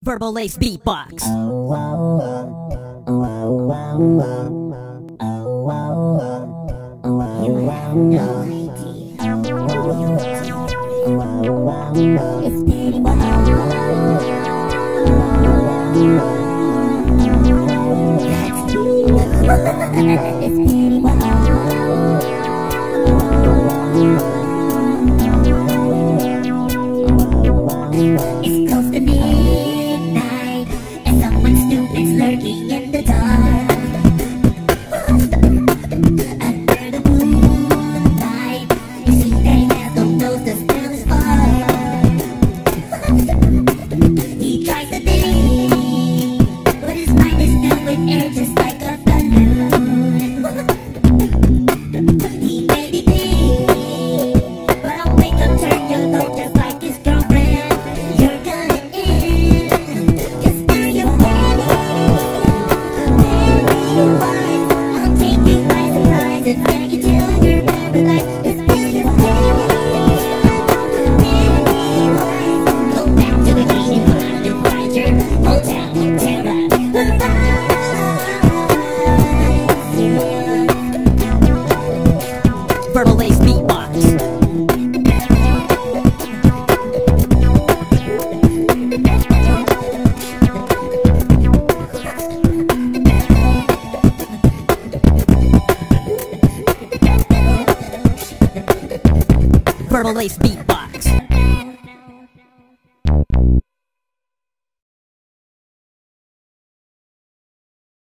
Verbal Ace Beatbox. You have no idea. It's pretty wild. It's pretty wild. It's close to midnight, and someone stupid's lurking in the dark. Under the moonlight, you see they have no nose to smell his fire. He tries to think, but his mind is filled with air just like a balloon. He made me think, but I'll make him turn yellow just like his girlfriend. You're gonna end, just now you're very wise. I'll take you by surprise and drag you till you're paralyzed. Just now you're very wise. Go back to the beginning line and find your old town terror. Verbal Ace Beatbox. Verbal Ace Beatbox.